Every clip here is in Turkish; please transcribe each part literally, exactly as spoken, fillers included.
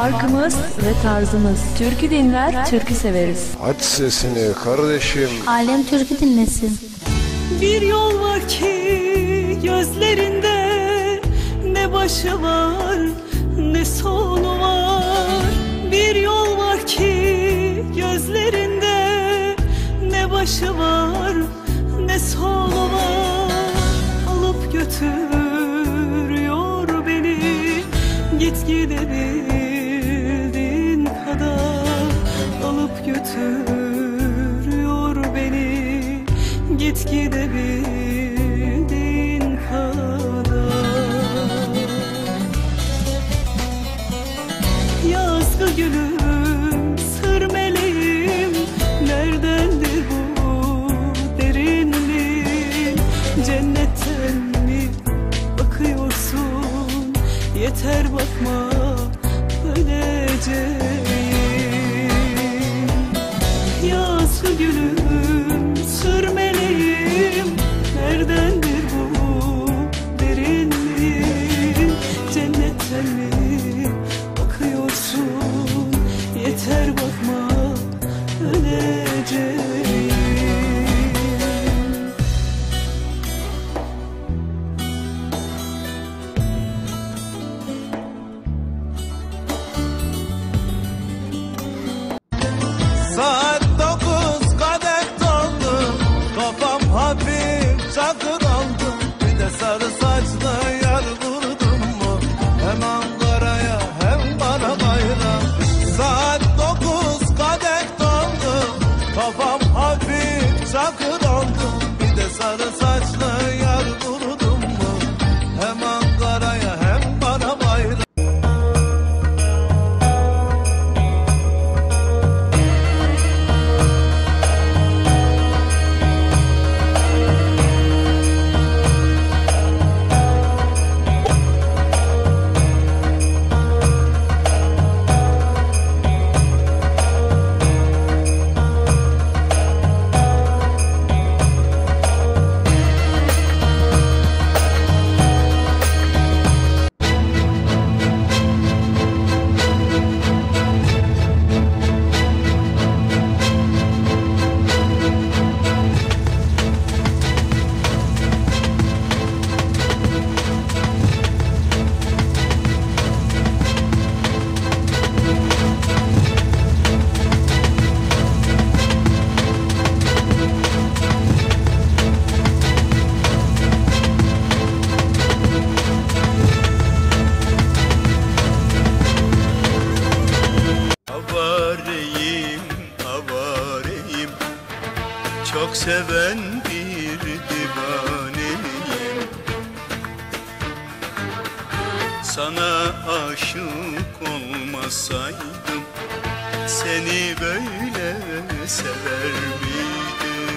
Farkımız ve tarzımız. Türkü dinler, türkü severiz. Aç sesini kardeşim. Alem türkü dinlesin. Bir yol var ki gözlerinde, ne başı var ne sonu var. Bir yol var ki gözlerinde, ne başı var ne sonu var. Alıp götürüyor beni, git gidebildiğin kadar. Alıp götürüyor beni, git gidebildiğin kadar. Yazgı gülüm, sır meleğim, neredendir bu derinliğin? Cennetten mi bakıyorsun? Yeter bakma, öleceğim. Yazgı gülüm, sır meleğim, neredendir bu derinliğin? Cennetten mi bakıyorsun? Yeter bakma, öleceğim. Saat dokuz kadeh doldu, kafam hafif çakır oldu. Bir de sarı saçlı yar vurdum mu, hem Ankara'ya hem bana bayram. Saat dokuz kadeh doldu, kafam hafif çakır oldu. Bir de sarı saçlı yar vurdum mu, hem Ankara'ya hem bana bayram. Avareyim, avareyim, çok seven bir divaneyim. Sana aşık olmasaydım, seni böyle sever miydim?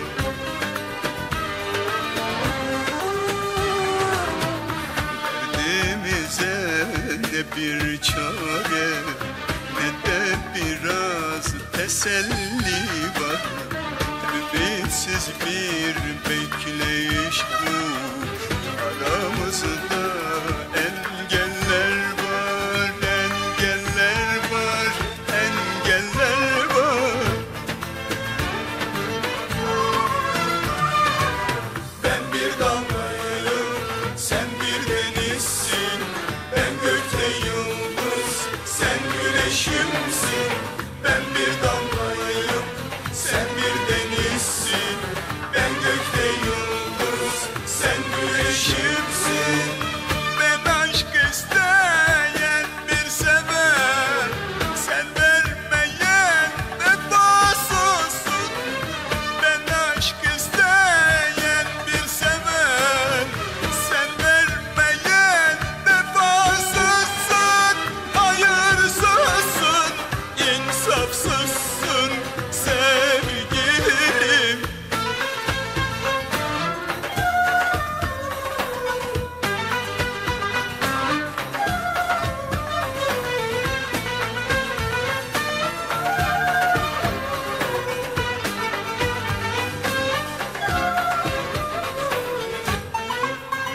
Derdimize ne bir çare, ne de biraz teselli var. Ümitsiz bir bekleyiş bu, aramızda engeller var, engeller var, engeller var. Ben bir damlayım, sen bir denizsin. Ben gökte yıldız, sen güneşimsin. Ben bir damlayım, sen bir denizsin. Ben gökte yıldız, sen güneşimsin. Ben aşk isteyen bir sever, sen vermeyen vefasızsın. Ben aşk isteyen bir sever, sen vermeyen vefasızsın. Hayırsızsın, insafsızsın sevgilim.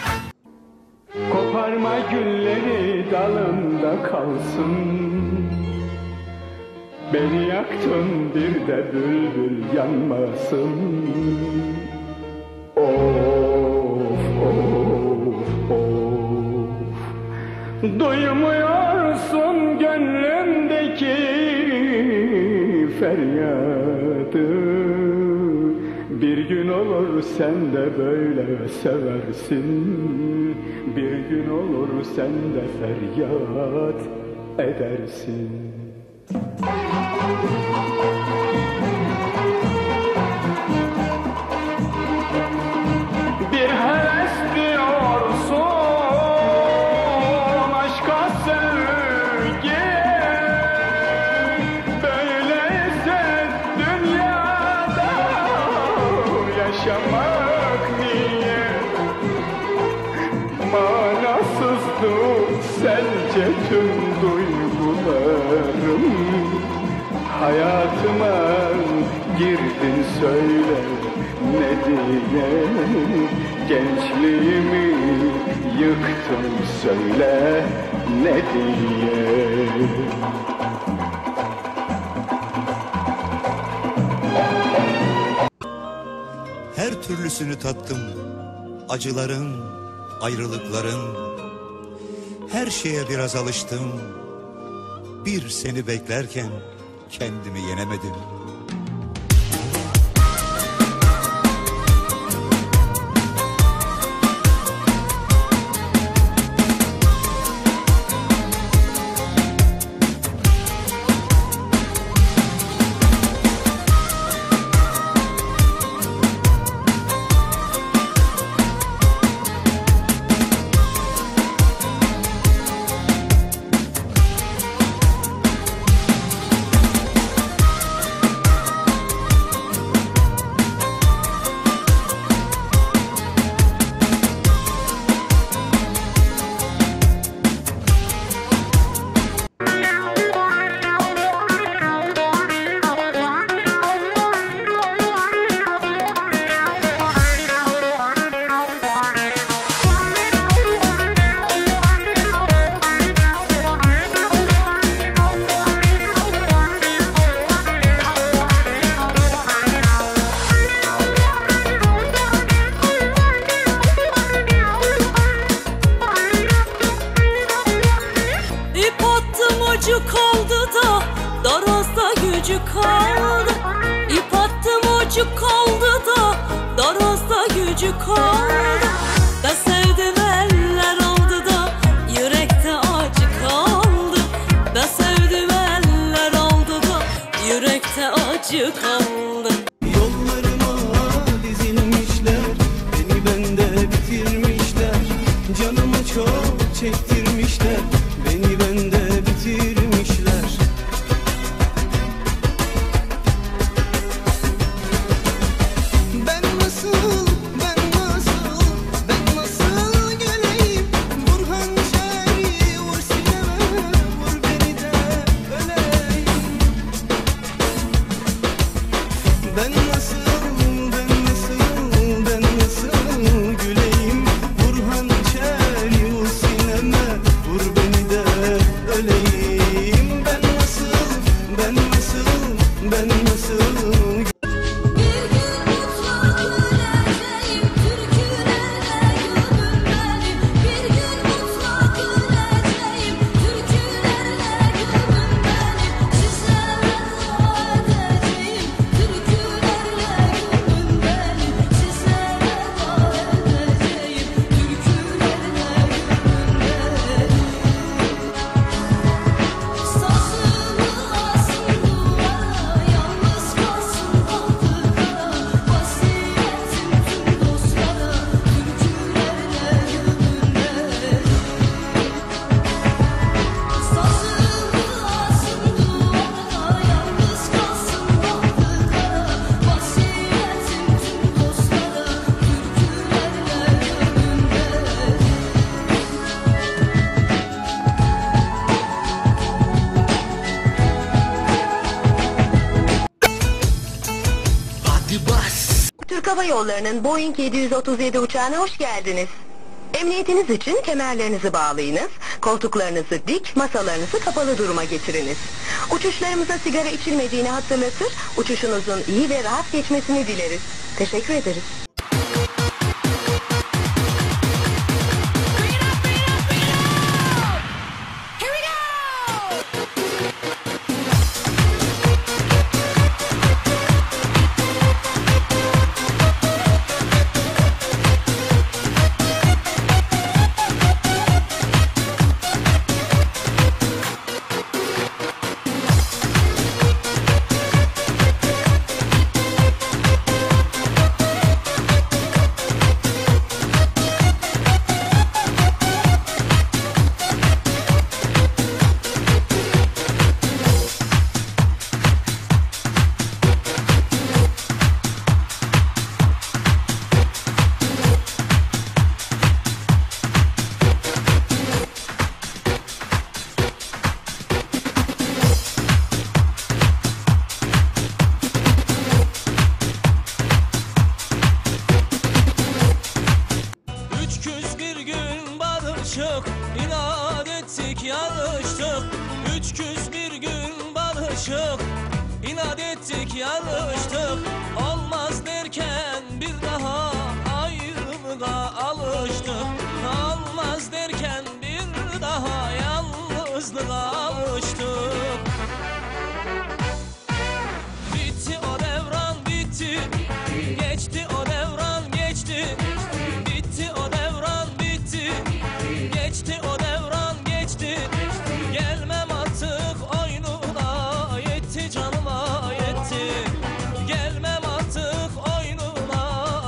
Koparma gülleri dalında kalsın. Beni yaktın bir de bülbül yanmasın. Of of of, duymuyorsun gönlümdeki feryadı. Bir gün olur sen de böyle seversin, bir gün olur sen de feryat edersin. Bir heves diyorsun aşka sevgi, böyleyse dünyada yaşamak niye? Manasızdı sence tüm duygularım, hayatıma girdin söyle ne diye? Gençliğimi yıktın söyle ne diye? Her türlüsünü tattım, acıların, ayrılıkların. Her şeye biraz alıştım. Bir seni beklerken kendimi yenemedim. Kaldı da darozda gücü kaldı. İp attım ucu kaldı da darozda gücü kaldı. Da sevdim eller oldu da yürekte acı kaldı. Da sevdim eller oldu da yürekte acı kaldı. Yollarıma dizilmişler, beni bende bitirmişler. Canımı çok çektirmişler, beni bende bitirmişler. Ben nasıl, ben nasıl, ben nasıl geleyim? Vur hançeri, vur sineme, vur beni de öleyim. Ben nasıl, ben nasıl, ben nasıl güleyim? Vur hançeri, vur sineme, vur beni de öleyim. Ben nasıl, ben nasıl, ben nasıl Türk Hava Yolları'nın Boeing yedi yüz otuz yedi uçağına hoş geldiniz. Emniyetiniz için kemerlerinizi bağlayınız, koltuklarınızı dik, masalarınızı kapalı duruma getiriniz. Uçuşlarımıza sigara içilmediğini hatırlatır, uçuşunuzun iyi ve rahat geçmesini dileriz. Teşekkür ederiz. İnat ettik yarıştık, üç küs bir gün barışık. İnat ettik yarıştık, olmaz derken bir daha ayrılığa alıştık. Olmaz derken bir daha yalnızlığa alıştık. Bitti o devran bitti, geçti o devran geçti. Bitti o devran bitti, geçti o devran geçti. Gelmem artık oyununa, yetti canıma yetti. Gelmem artık oyununa.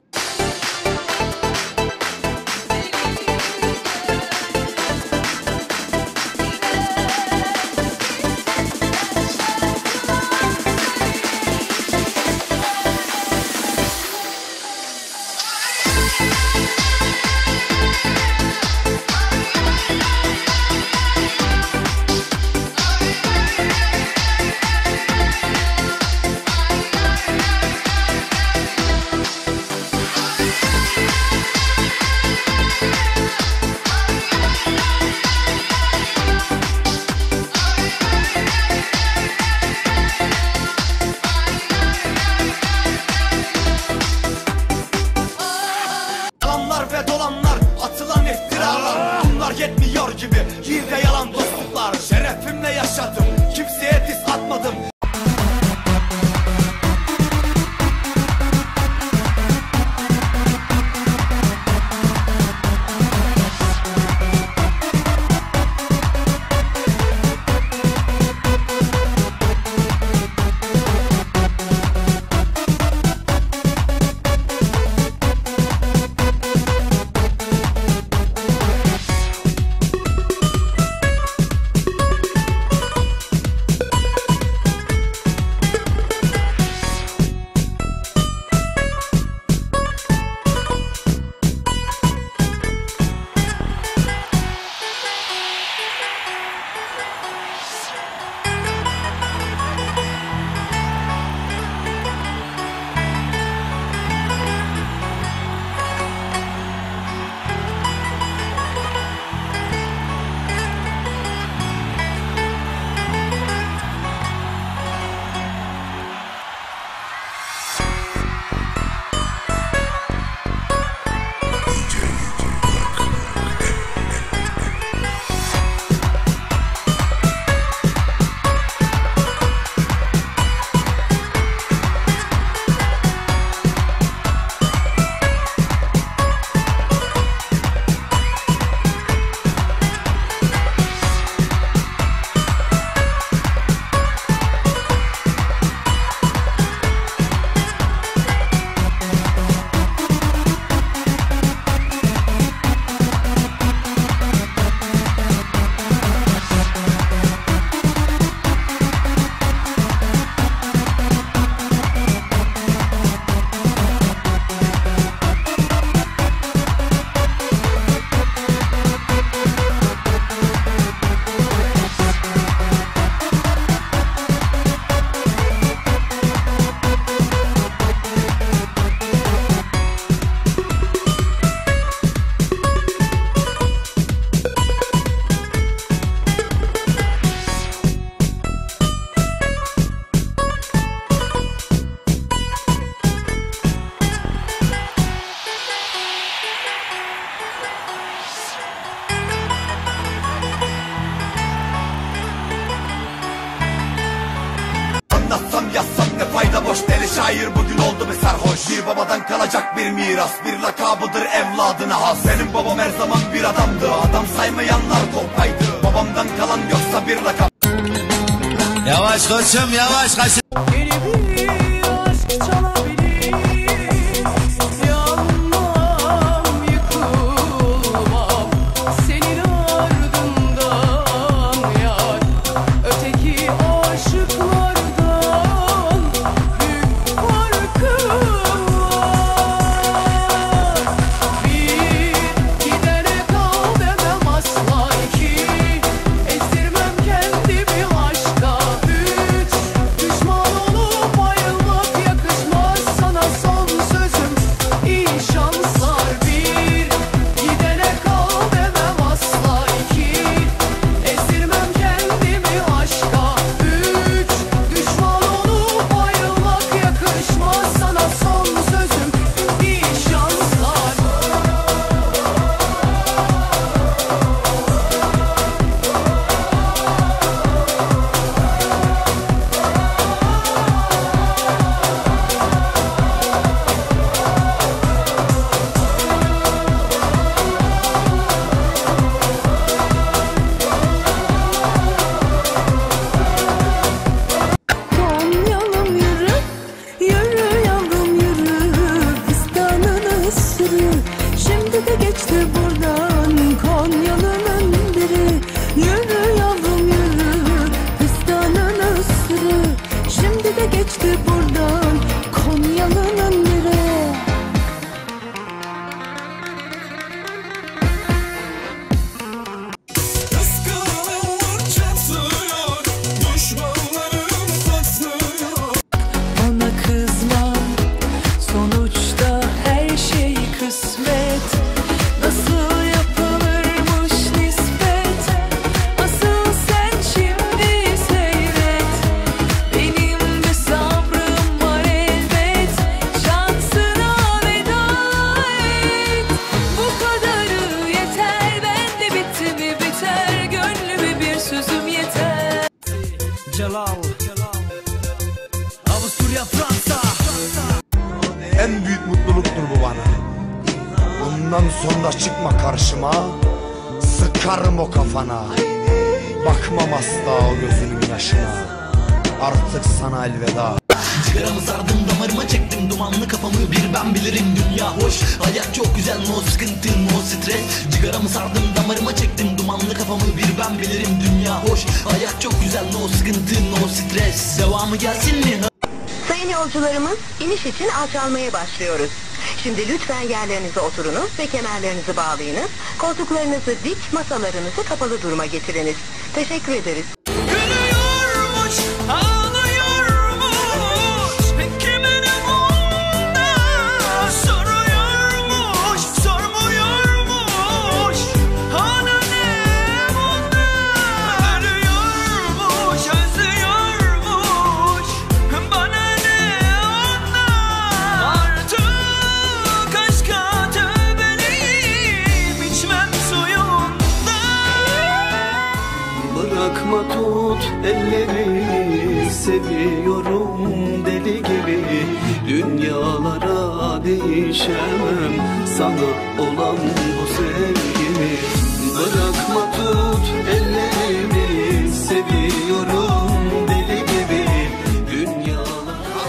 şair bugün oldu bir sarhoş. Bir babadan kalacak bir miras, bir lakabıdır evladına has. Benim babam her zaman bir adamdı, adam saymayanlar kopaydı. Babamdan kalan yoksa bir lakap. Yavaş koçum yavaş kaç. Yeni bir aşk çalabilir. Yanmam, yıkılmam senin ardından yar. Öteki aşıklardan büyük farkım var. Bir gidene kal demem asla, iki ezdirmem kendimi aşka, üç düşman olup ayrılmak yakışmaz sana, son sözüm iyi şanslar. Bir gidene kal demem asla, iki ezdirmem kendimi aşka, üç düşman olup ayrılmak yakışmaz sana, son sözüm iyi şanslar. Konyalım yürü, yürü yavrum yürü, fistanını sürü. Şimdi de geçti buradan Konyalı'nın biri. Yürü yavrum yürü, fistanını sürü. Şimdi de geçti buradan Konyalı'nın biri. Kıskananlar çatıyor, düşmanlarım saslıyor. Bana kızma, sonuçta her şey kısmet. Nasıl yapılırmış nispet, asıl sen şimdi seyret. Benim de sabrım var elbet, şansına veda et. Bu kadarı yeter, bende bitti mi biter, gönlüme bir sözüm yeter. Celal Avusturya Fransa. En büyük mutluluktur bu bana. Bundan sonra çıkma karşıma, sıkarım o kafana. Bakmam asla o gözünün yaşına, artık sana elveda. Cigaramı sardım, damarıma çektim dumanlı kafamı, bir ben bilirim dünya hoş. Hayat çok güzel, no sıkıntı no stres. Cigaramı sardım, damarıma çektim dumanlı kafamı, bir ben bilirim dünya hoş. Hayat çok güzel, no sıkıntı no stres. Devamı gelsin mi? Sayın yolcularımız, iniş için alçalmaya başlıyoruz. Şimdi lütfen yerlerinize oturunuz ve kemerlerinizi bağlayınız. Koltuklarınızı dik, masalarınızı kapalı duruma getiriniz. Teşekkür ederiz. Gülüyormuş, ağlıyormuş, kime ne bunda soruyormuş, sormuyormuş. Ana ne bunda, ölüyormuş, özlüyormuş. Bana ne ondan, artık aşka tövbeliyim, içmem suyundan. Bırakma tut ellerimi, seviyorum deli gibi. Dünyalara değişemem sana olan bu sevgimi. Bırakma tut ellerimi, seviyorum deli gibi. Dünyalara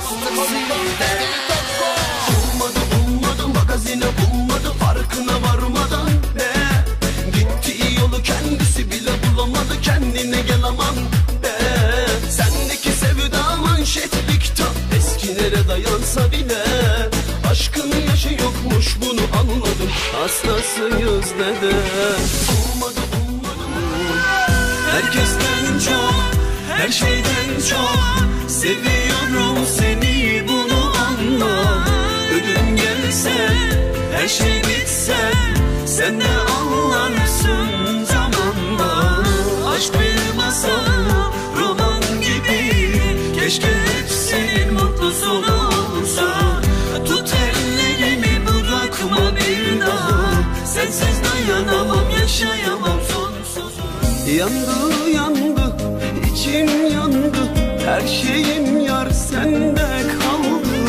ummadı ummadı magazine bulmadı, farkına varmadan be. Gittiği yolu kendisi bile bulamadı, kendine gel aman be. Sendeki sevda manşetlikte eskilere dayansa bile, aşkın yaşı yokmuş bunu anladım, hastasıyız neden. Ummadı ummadı herkesten çok, her şeyden çok seviyorum seni, bunu anla. Ölüm gelse, her şey bitse, sen de anlarsın zamanla. Aşk bir masal, roman gibi, keşke hepsinin mutlu sonu olsa. Tut ellerimi, bırakma bir daha, sensiz dayanamam, yaşayamam sonsuz. Yandı yandı, içim yandı, her şeyim yar sende kaldı.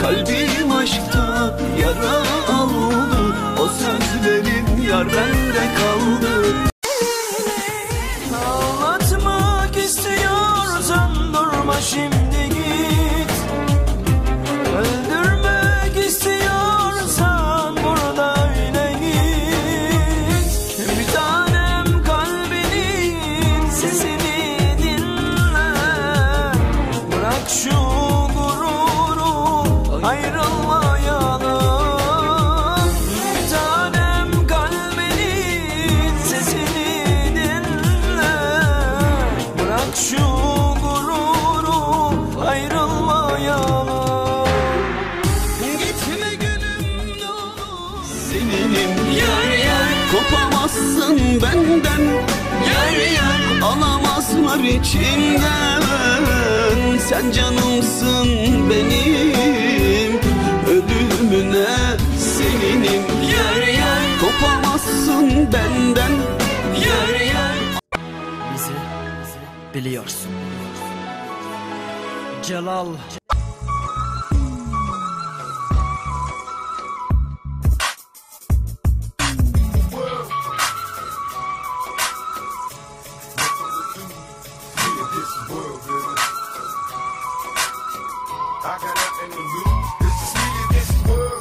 Kalbim aşkta yara aldı, o sözlerin yar bende kaldı. Ağlatmak istiyorsan durma şimdi git. Öldürmek istiyorsan burada öyle git. Bir tanem kalbinin sesini dinle. Bırak şu gururu, ayrılmayalım. Bir tanem kalbinin sesini dinle. Bırak şu gururu, ayrılmayalım. Gitme gönlüm dolu, seninim yer yer. Kopamazsın benden yer yer. Alamazlar içimden. Sen canımsın benim, ölümüne seninim yer yer. Kopamazsın benden yer yer. Bizi biliyorsun. Celal. I got nothing to lose. This is me in this world.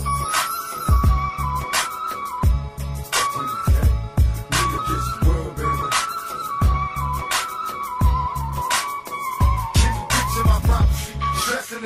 Me in this world, baby. Keep a picture of my prophecy, stressing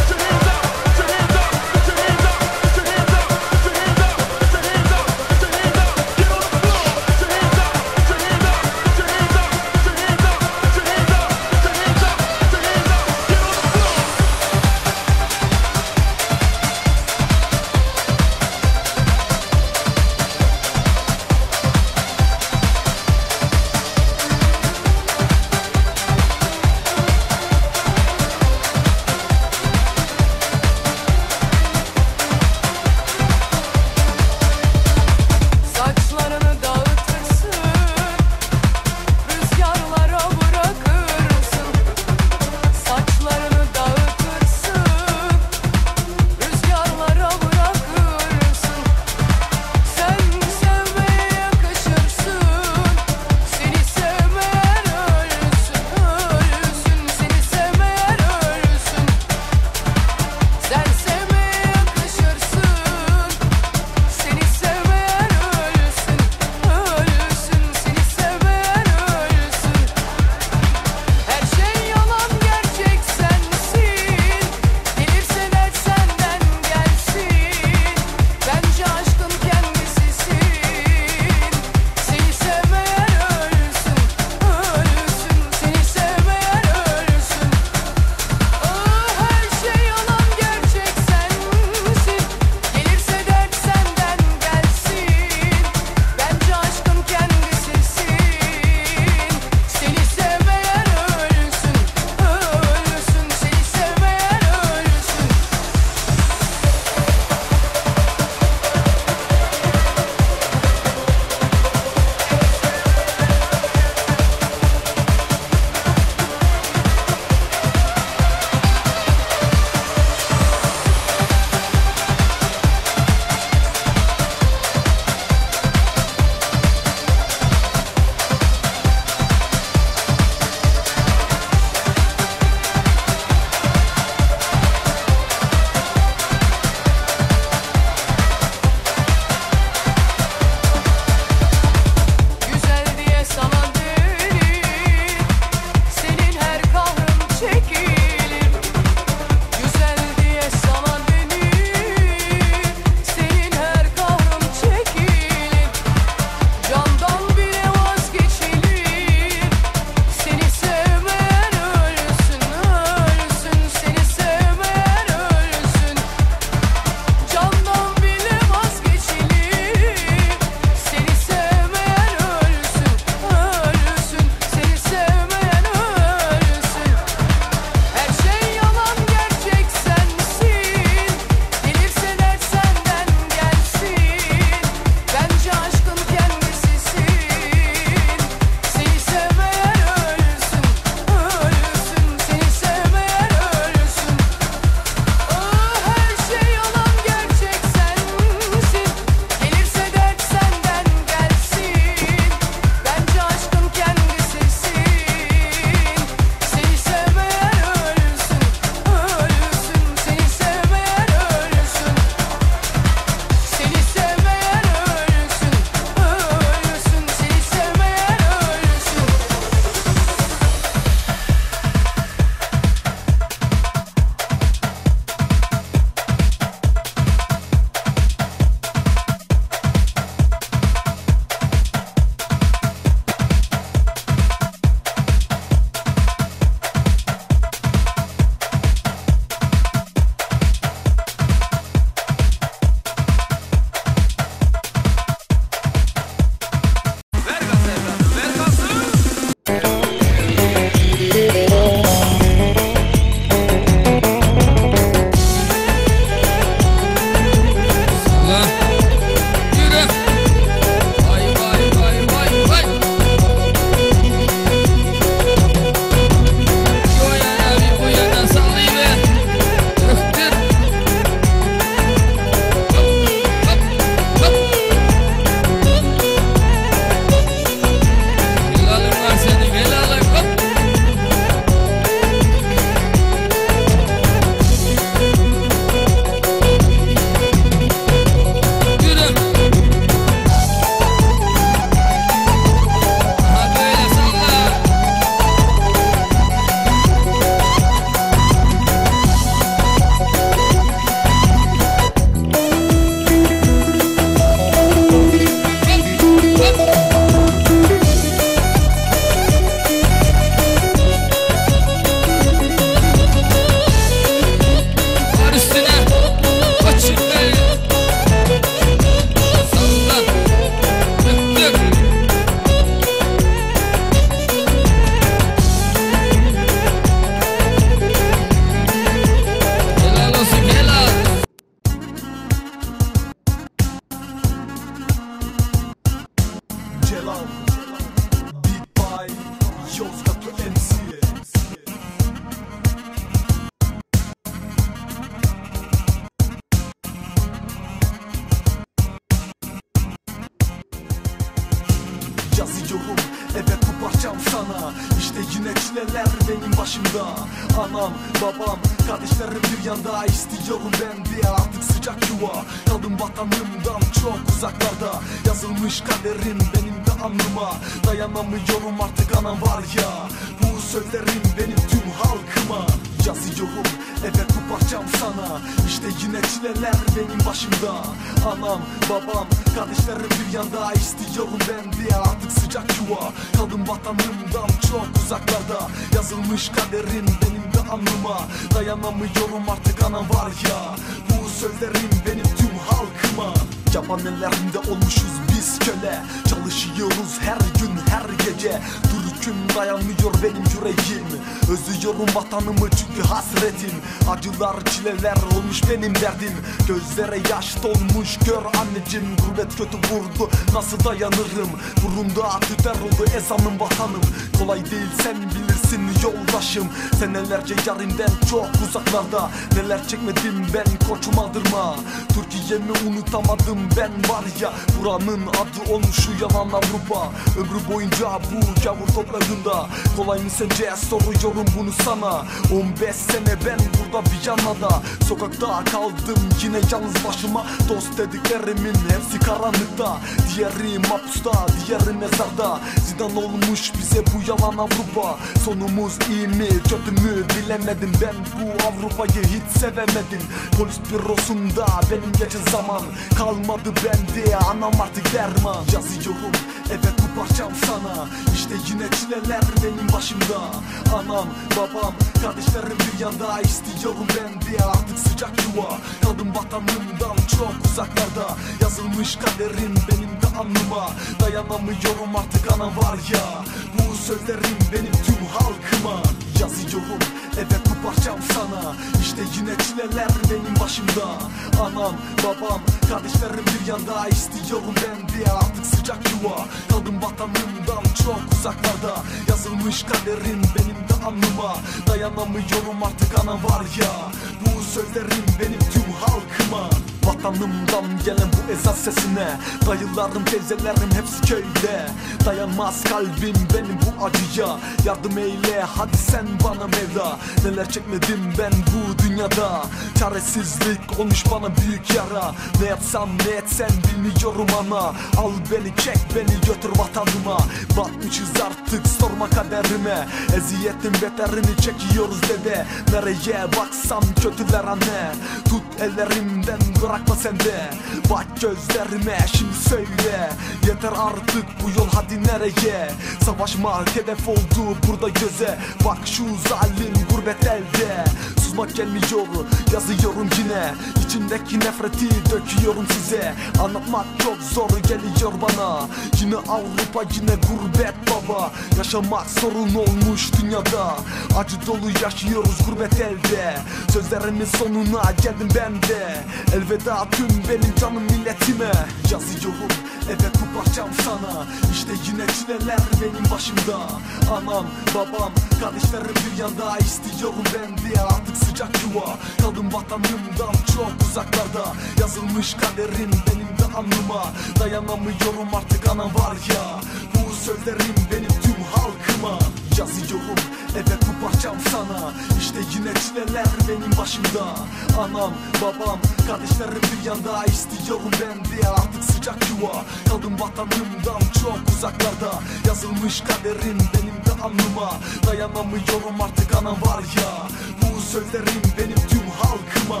başımda. Anam, babam, kardeşlerim bir yanda, istiyorum ben diye artık sıcak yuva. Kaldım vatanımdan çok uzaklarda, yazılmış kaderim benim de alnıma. Dayanamıyorum artık anam var ya, bu sözlerim benim tüm halkıma. Yazıyorum evet bu parçam sana, işte yine çileler benim başımda. Anam, babam, kardeşlerim bir yanda, istiyorum ben diye artık sıcak yuva. Kaldım vatanımdan çok uzaklarda, yazılmış kaderim benim de alnıma. Dayanamıyorum artık anam var ya, bu sözlerim benim tüm halkıma. Yaban ellerinde olmuşuz biz köle, çalışıyoruz her gün her gece. Türk'üm dayanmıyor benim yüreğim, özlüyorum vatanımı çünkü hasretim. Acılar çileler olmuş benim derdim, gözlere yaş dolmuş gör anneciğim. Gurbet kötü vurdu nasıl dayanırım, burunda tüter oldu ezanım vatanım. Kolay değil sen bilirsin yoldaşım, senelerce yarimden çok uzaklarda. Neler çekmedim ben koçum aldırma, Türkiye'mi unutamadım ben var ya. Buranın adı olmuş şu yalan Avrupa, ömrü boyunca bu gavur toprağında. Kolay mı sence soruyorum bunu sana. On beş sene ben burada Viyana'da, sokakta kaldım yine yalnız başıma. Dost dediklerimin hepsi karanlıkta, diğeri mapusta, diğeri mezarda. Zindan olmuş bize bu yalan Avrupa, sonumuz iyi mi kötü mü bilemedim. Ben bu Avrupa'yı hiç sevemedim, polis bürosunda benim geçen zaman kalmadı bende, anam artık derman. Yazıyorum evet bu parçam sana, işte yine çileler benim başımda. Anam, babam, kardeşlerim bir yanda, istiyorum ben diye artık sıcak yuva. Kaldım vatanımdan çok uzaklarda, yazılmış kaderim benim de alnıma. Dayanamıyorum artık anam var ya, bu sözlerim benim tüm halkıma. Yazıyorum evet bu parçam sana, işte yine çileler benim başımda. Anam, babam, kardeşlerim bir yanda, istiyorum ben diye artık sıcak yuva. Kaldım vatanımdan çok uzaklarda, yazılmış kaderim benim de alnıma. Dayanamıyorum artık anam var ya, bu sözlerim benim tüm halkıma. Vatanımdan gelen bu ezan sesine, dayılarım teyzelerim hepsi köyde. Dayanmaz kalbim benim bu acıya, yardım eyle hadi sen bana Mevla. Neler çekmedim ben bu dünyada, çaresizlik olmuş bana büyük yara. Ne yapsam ne etsem bilmiyorum ama, al beni çek beni götür vatanıma. Batmışız artık sorma kaderime, eziyetin beterini çekiyoruz dede. Nereye baksam kötüler anne, tut ellerimden bırakma sen de. Bak gözlerime şimdi söyle, yeter artık bu yol hadi nereye. Savaşmak hedef oldu burada göze, bak şu zalim gurbet elde. Susmak gelmiyor yazıyorum yine, içimdeki nefreti döküyorum size. Anlatmak çok zor geliyor bana, yine Avrupa yine gurbet baba. Yaşamak sorun olmuş dünyada, acı dolu yaşıyoruz gurbet elde. Sözlerimin sonuna geldim ben de, elveda tüm benim canım milletime. Yazıyorum evet bu parçam sana, işte yine çileler benim başımda. Anam, babam, kardeşlerim bir yanda, istiyorum ben diye artık sıcak yuva. Kaldım vatanımdan çok uzaklarda, yazılmış kaderim benim de alnıma. Dayanamıyorum artık anam var ya, bu sözlerim benim tüm halkıma. Yazıyorum evet bu parçam sana, işte yine çileler benim başımda. Anam, babam, kardeşlerim bir yanda, istiyorum ben diye artık sıcak yuva. Kaldım vatanımdan çok uzaklarda, yazılmış kaderim benim de alnıma. Dayanamıyorum artık anam var ya, bu sözlerim benim tüm halkıma.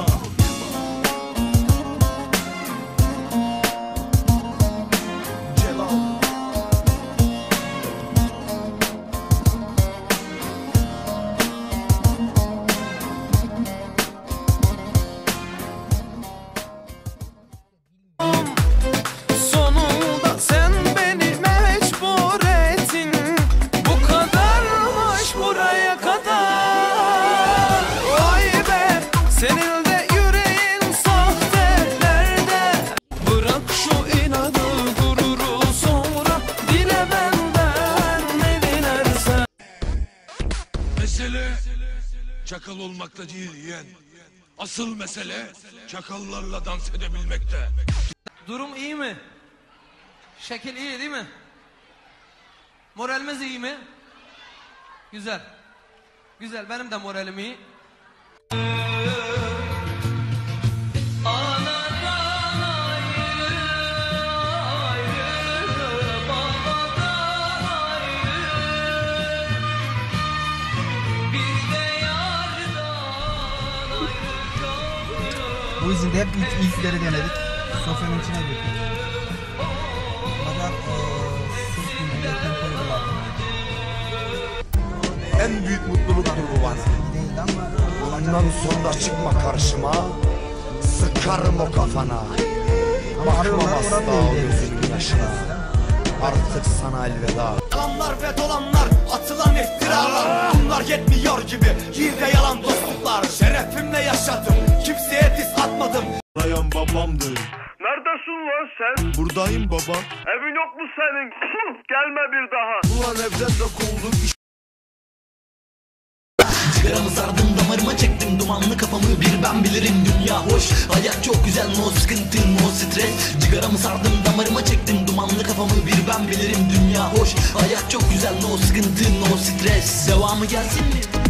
Çakal olmakta değil yeğen. Asıl mesele çakallarla dans edebilmekte. Durum iyi mi? Şekil iyi değil mi? Moralimiz iyi mi? Güzel. Güzel, benim de moralim iyi. Bu izinde hep ilk, ilkleri denedik. Sofyanın içine girdik. Fakat sırf dinleme tempoyu bulalım. En büyük mutluluktur bu bana. Bundan sonra çıkma karşıma, sıkarım o kafana. Bakmam asla o gözünün yaşına. Artık sana elveda. Yalanlar ve dolanlar, atılan iftiralar. Bunlar yetmiyor gibi, bir de yalan dostluklar. Şerefimle yaşadım, kimseye diz atmadım. Dayan babamdır. Neredesin lan sen? Buradayım baba. Evin yok mu senin? Gelme bir daha. Ulan evden de kovulduk. Sigaramı sardım, damarıma çektim dumanlı kafamı, bir ben bilirim dünya hoş. Hayat çok güzel, no sıkıntı, no stres. Sigaramı sardım, damarıma çektim dumanlı kafamı, bir ben bilirim dünya hoş. Hayat çok güzel, no sıkıntı, no stres. Devamı gelsin mi?